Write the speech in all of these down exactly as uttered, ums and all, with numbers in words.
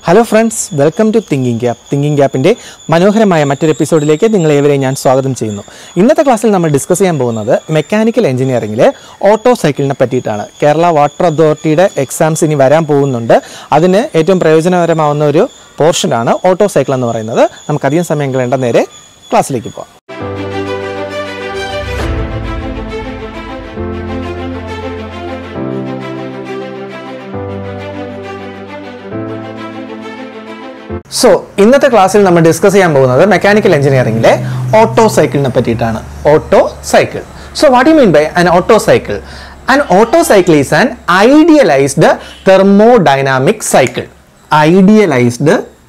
Hello friends, welcome to Thinking Gap. Thinking Gapന്റെ മനോഹരമായ മറ്റൊരു എപ്പിസോഡിലേക്ക് നിങ്ങളേവരെയും ഞാൻ സ്വാഗതം ചെയ്യുന്നു. ഇന്നത്തെ ക്ലാസ്സിൽ നമ്മൾ ഡിസ്കസ് ചെയ്യാൻ പോകുന്നത് മെക്കാനിക്കൽ എഞ്ചിനീയറിംഗിലെ ഓട്ടോ സൈക്കിളിനെ പറ്റിയിട്ടാണ്. കേരള വാട്ടർ അതോറിറ്റിയുടെ എക്സാംസ് ഇനി വരാൻ പോകുന്നുണ്ട്. അതിന് ഏറ്റവും പ്രയോജനകരമാവുന്ന ഒരു പോർഷനാണ് ഓട്ടോ സൈക്കിൾ എന്ന് പറയുന്നത്. നമുക്ക് അധികം സമയം കളയേണ്ട നേരെ ക്ലാസ്സിലേക്ക് പോകാം. So, ഇന്നത്തെ ക്ലാസ്സിൽ നമ്മൾ ഡിസ്കസ് ചെയ്യാൻ പോകുന്നത് മെക്കാനിക്കൽ എഞ്ചിനീയറിംഗിലെ ഓട്ടോ സൈക്കിളിനെ പറ്റിയിട്ടാണ്. Auto cycle. So, what do you mean by an auto cycle? An auto cycle is an idealized thermodynamic cycle. Idealized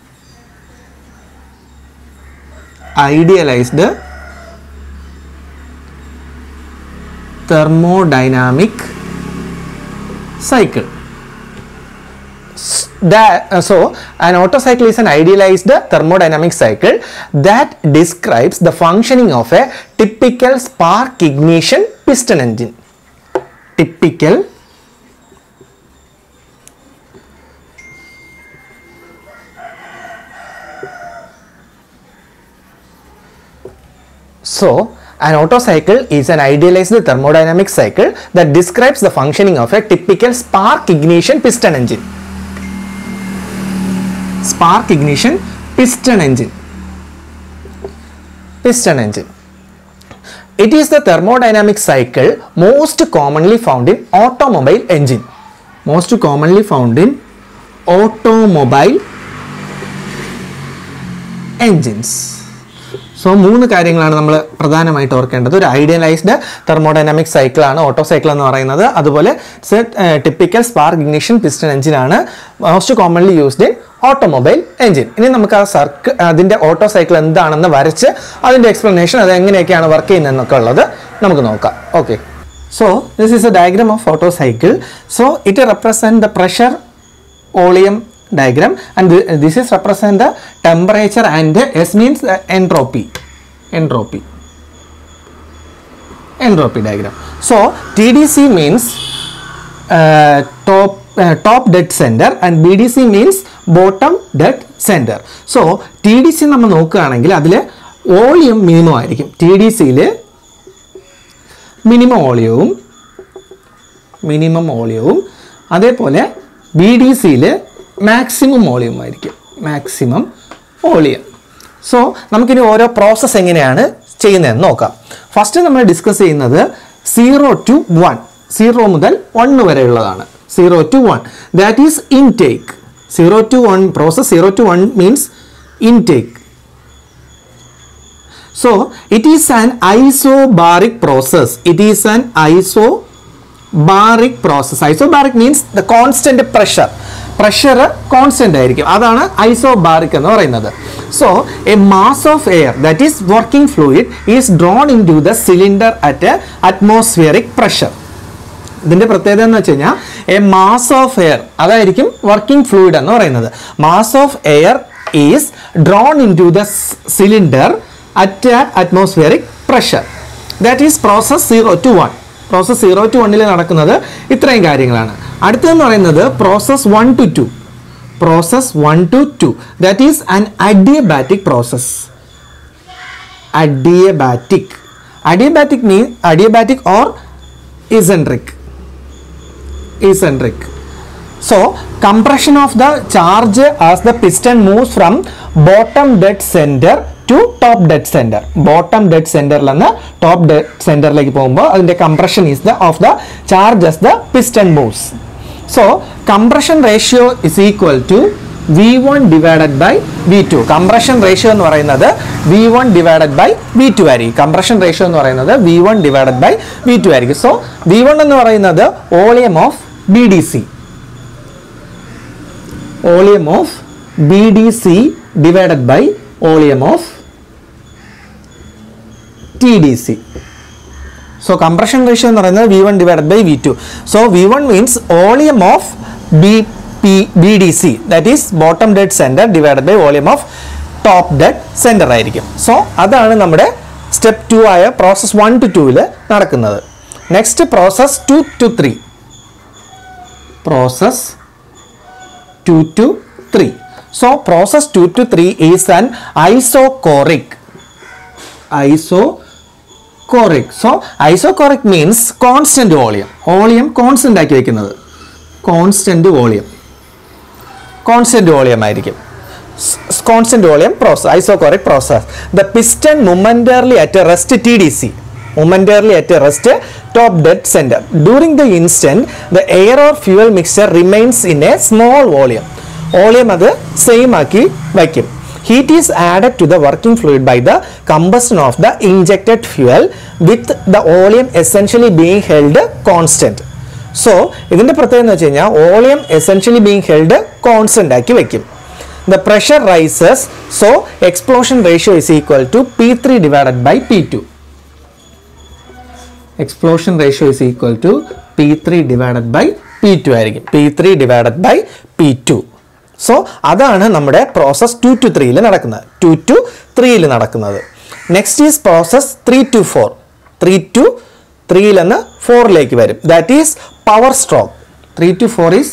idealized thermodynamic cycle. That, uh, so, an auto cycle is an idealized thermodynamic cycle that describes the functioning of a typical spark ignition piston engine. Typical So, an auto cycle is an idealized thermodynamic cycle that describes the functioning of a typical spark ignition piston engine. Spark ignition piston engine. Piston engine. It is the thermodynamic cycle most commonly found in automobile engine. Most commonly found in automobile engines. So, മൂന്ന് കാര്യങ്ങളാണ് നമ്മൾ പ്രധാനമായിട്ട് ഓർക്കേണ്ടത്. ഒരു idealised thermodynamic സൈക്കിളാണ് auto cycle എന്ന് പറയുന്നത്. അതുപോലെ typical spark ignition piston engine ആണ് most commonly used in automobile engine. ഇനി നമുക്ക് ആ സർക്കിൾ അതിൻ്റെ ഓട്ടോ സൈക്കിൾ എന്താണെന്ന് വരച്ച് അതിൻ്റെ എക്സ്പ്ലനേഷൻ അത് എങ്ങനെയൊക്കെയാണ് വർക്ക് ചെയ്യുന്നതെന്നൊക്കെ ഉള്ളത് നമുക്ക് നോക്കാം. Okay, so this is a diagram of auto cycle. So it represent the pressure volume diagram and th this is represent the temperature and S means uh, entropy entropy entropy diagram. So T D C means uh, top uh, top dead center and B D C means bottom dead center. So T D C നമ്മൾ നോക്കുകയാണെങ്കിൽ അതിൽ volume minimum ആയിരിക്കും. T D C യിൽ minimum വോളിയവും minimum വോളിയവും അതേപോലെ B D C യിൽ maximum volume ആയിരിക്കും. Maximum volume. സോ നമുക്കിനി ഓരോ പ്രോസസ്സ് എങ്ങനെയാണ് ചെയ്യുന്നതെന്ന് നോക്കാം. ഫസ്റ്റ് നമ്മൾ ഡിസ്കസ് ചെയ്യുന്നത് സീറോ ടു വൺ സീറോ മുതൽ വൺ വരെയുള്ളതാണ്. Zero to one that is intake. Zero to one process zero to one means intake. So it is an isobaric process. It is an isobaric process. Isobaric means the constant pressure. Pressure constant ആയിരിക്കും. അതാണ് isobaric എന്ന് പറയുന്നത്. So a mass of air that is working fluid is drawn into the cylinder at atmospheric pressure. ഇതിന്റെ പ്രത്യേകത എന്ന് വെച്ച് കഴിഞ്ഞാൽ a mass of air അതായിരിക്കും വർക്കിംഗ് ഫ്ലൂയിഡ് എന്ന് പറയുന്നത്. Mass of air is drawn into the cylinder at atmospheric pressure. That is process zero to one. Process zero to വണ്ണിൽ നടക്കുന്നത് ഇത്രയും കാര്യങ്ങളാണ്. അടുത്തതെന്ന് പറയുന്നത് process one to two. Process one to two that is an adiabatic process. Adiabatic adiabatic mean adiabatic or isentropic. Isentropic. So compression of the charge as the piston moves from bottom dead center to top dead center. Bottom dead center lana top dead center like പോകുമ്പോൾ അതിന്റെ compression is the of the charge as the piston moves. So compression ratio is equal to V one divided by V two. Compression ratio എന്ന് പറയുന്നത് V one divided by V two ആയിരിക്കും. Compression ratio എന്ന് പറയുന്നത് V one divided by V two ആയിരിക്കും. So V one എന്ന് പറയുന്നത് volume of B D C. Volume of B D C divided by volume of T D C. So compression ratio എന്ന് പറയുന്നത് V one divided by V two. So V one means volume of B P B D C, that is bottom dead center divided by volume of top dead center ആയിരിക്കും. So അതാണ് നമ്മുടെ step two ആയ process one two ടൂവിൽ നടക്കുന്നത്. Next process two to three. പ്രോസസ് two to three. So process two to three is an isochoric. Isochoric. So isochoric means constant volume. Volume constant ആക്കി വെക്കുന്നത്. Constant volume. Constant volume ആയിരിക്കും. Constant volume process, isochoric process. The piston momentarily at a rest T D C, momentarily at a rest top dead center. During the instant, the air or fuel mixture remains in a small volume. Volume അത് same ആക്കി വയ്ക്കും. Heat is added to the working fluid by the combustion of the injected fuel, with the volume essentially being held constant. So, ഇതിന്റെ പ്രത്യേകത എന്ന് വെച്ച് കഴിഞ്ഞാൽ volume essentially being held constant ആക്കി വയ്ക്കും. The pressure rises, so explosion ratio is equal to P three divided by P two. Explosion ratio is equal to P three divided by P two ആയിരിക്കും. P three divided by P two. So അതാണ് നമ്മുടെ process two to three ൽ നടക്കുന്നത്. two to three ൽ നടക്കുന്നത്. Next is process three to four. three to three ൽ നിന്ന് four ലേക്ക് വരും. That is power stroke. three to four is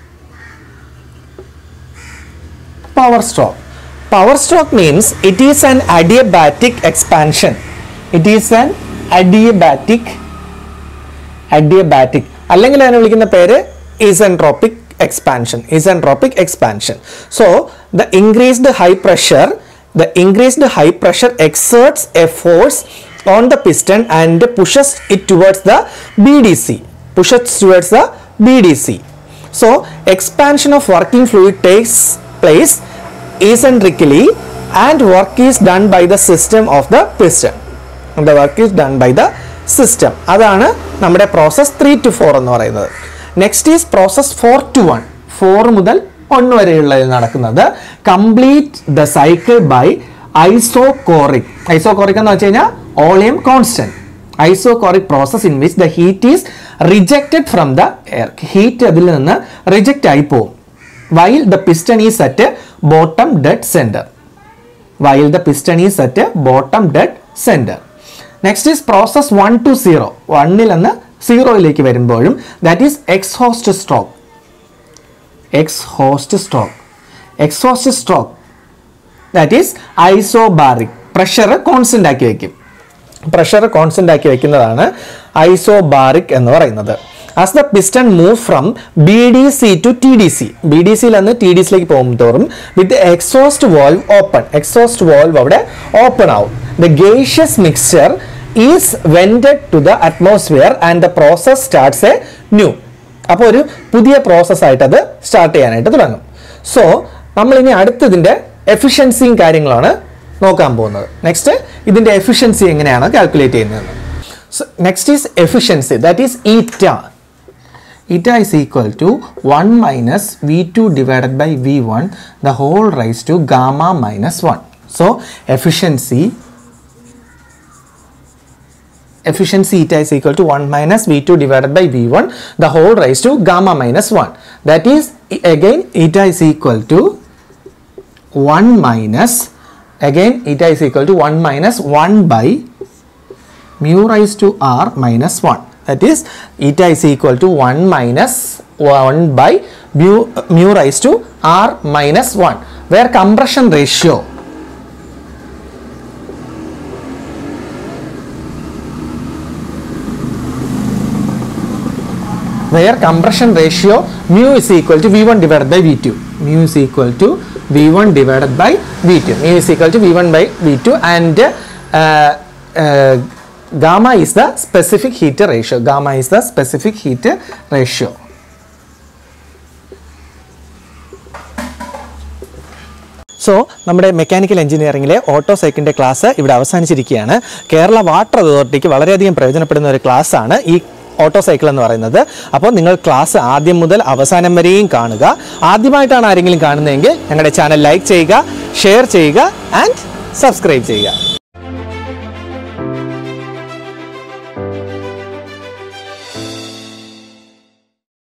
power stroke. Power stroke means it is an adiabatic expansion. It is an adiabatic adiabatic അല്ലെങ്കിൽ അതിനെ വിളിക്കുന്ന പേര് isentropic expansion. Isentropic expansion. So the increased high pressure, the increased high pressure exerts a force on the piston and pushes it towards the B D C. Pushes towards the B D C. So expansion of working fluid takes place eccentrically and work is done by the system of the piston. And the work is done by the system. അതാണ് നമ്മുടെ process three to four എന്ന് പറയുന്നത്. Next is process four to one. four മുതൽ one വരെയുള്ളതിൽ നടക്കുന്നത് complete the cycle by isochoric. Isochoric എന്ന് വെച്ച് കഴിഞ്ഞാൽ volume constant. Isochoric process in which the heat is rejected from the air. Heat അതിൽ നിന്ന് reject ആയി പോകും. While the piston is at a bottom dead center. While the piston is at a bottom dead center. Next is process one to zero. one ൽ നിന്ന് zero ലേക്ക് വരുമ്പോഴും that is exhaust stroke. Exhaust stroke. Exhaust stroke. That is isobaric. Pressure constant ആക്കി വയ്ക്കും. Pressure constant ആക്കി വയ്ക്കുന്നതാണ് isobaric എന്ന് പറയുന്നത്. As the piston move from B D C to T D C, B D C ൽ നിന്ന് T D C ലേക്ക് പോകുമ്പോഴും with the exhaust valve open, exhaust valve അവിടെ open ആവും. The gaseous mixture is vented to the atmosphere and the process starts a new. അപ്പോൾ ഒരു പുതിയ process ആയിട്ട് അത് സ്റ്റാർട്ട് ചെയ്യാനായിട്ട് തുടങ്ങും. സോ നമ്മൾ ഇനി അടുത്തതിന്റെ എഫിഷ്യൻസിയും കാര്യങ്ങളാണ് നോക്കാൻ പോകുന്നത്. നെക്സ്റ്റ് ഇതിന്റെ എഫിഷ്യൻസി എങ്ങനെയാണ് കാൽക്കുലേറ്റ് ചെയ്യുന്നത്. So next is efficiency, that is eta. Eta is equal to one minus V two divided by V one the whole raised to gamma minus one. So efficiency efficiency eta is equal to one minus V two divided by V one the whole raised to gamma minus one. That is again eta is equal to one minus again eta is equal to one minus one by mu raised to r minus one. That is eta is equal to one minus one by mu, mu raised to r minus one, where compression ratio where compression ratio mu is equal to V one divided by V two. Mu is equal to V one divided by V two. Mu is equal to V one by V two and uh, uh, gamma is the specific heat ratio. Gamma is the specific heat ratio. So നമ്മുടെ mechanical എഞ്ചിനീയറിംഗിലെ auto സൈക്കിളിൻ്റെ class ഇവിടെ അവസാനിച്ചിരിക്കുകയാണ്. Kerala water അതോറിറ്റിക്ക് വളരെയധികം പ്രയോജനപ്പെടുന്ന ഒരു ക്ലാസ്സാണ് ഈ ഓട്ടോ സൈക്കിൾ എന്ന് പറയുന്നത്. അപ്പോൾ നിങ്ങൾ ക്ലാസ് ആദ്യം മുതൽ അവസാനം വരെയും കാണുക. ആദ്യമായിട്ടാണ് ആരെങ്കിലും കാണുന്നതെങ്കിൽ ഞങ്ങളുടെ ചാനൽ ലൈക്ക് ചെയ്യുക, ഷെയർ ചെയ്യുക ആൻഡ് സബ്സ്ക്രൈബ് ചെയ്യുക.